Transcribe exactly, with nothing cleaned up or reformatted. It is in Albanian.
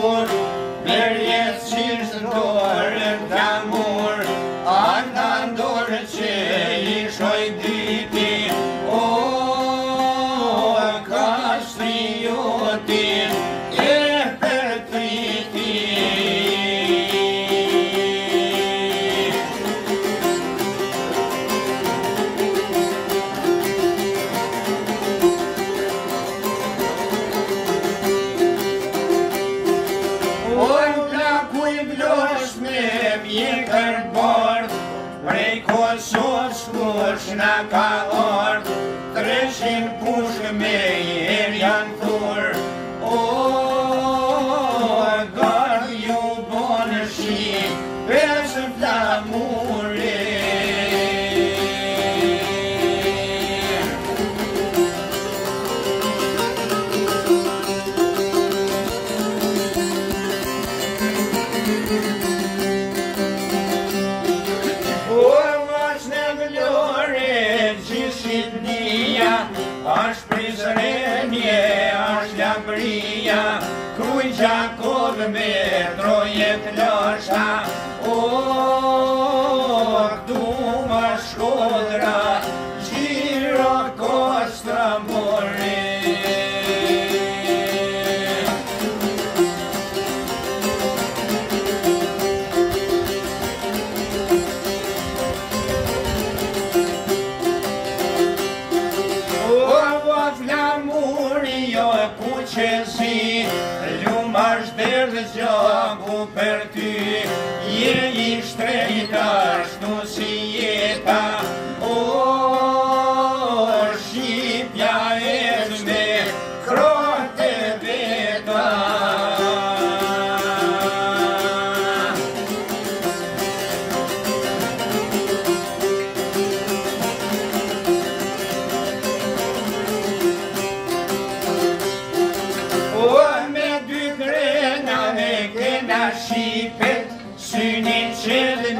kur, merjet qishtë dorë t'amur, ata ndorë që i shoj dyti, o, ka shtriotin e për triti. Mjekër bardh, prej Kosovës kush na ka ardh, treshin pushk me jer janë thur, o, gardh ju bonë shi, pesë flamure. Ashtë prizrenje, ashtë lambria, kruj Gjakov me trojet lësha, o, këtu më shkodra, gjiro kostra more. Qësi, lumë është derdhë gjaku për ty, je i shtrejta ashtu si jeta, o, Shqipja është me krote veta. Shqipet, synin që dhe